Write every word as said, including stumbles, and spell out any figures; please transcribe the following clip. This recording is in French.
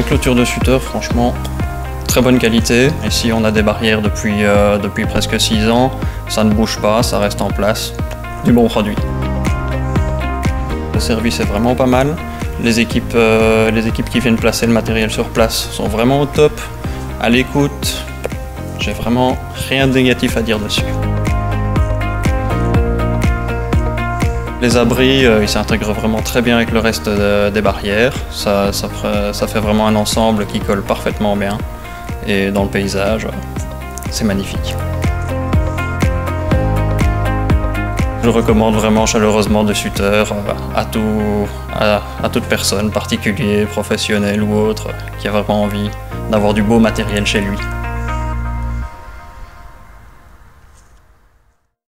clôture de Suter, franchement, très bonne qualité. Ici, on a des barrières depuis, euh, depuis presque six ans. Ça ne bouge pas, ça reste en place. Du bon produit. Le service est vraiment pas mal. Les équipes, euh, les équipes qui viennent placer le matériel sur place sont vraiment au top, à l'écoute. J'ai vraiment rien de négatif à dire dessus. Les abris, euh, ils s'intègrent vraiment très bien avec le reste de, des barrières. Ça, ça, ça fait vraiment un ensemble qui colle parfaitement bien. Et dans le paysage, c'est magnifique. Je recommande vraiment chaleureusement de Suter à, tout, à, à toute personne, particulier, professionnel ou autre, qui a vraiment envie d'avoir du beau matériel chez lui.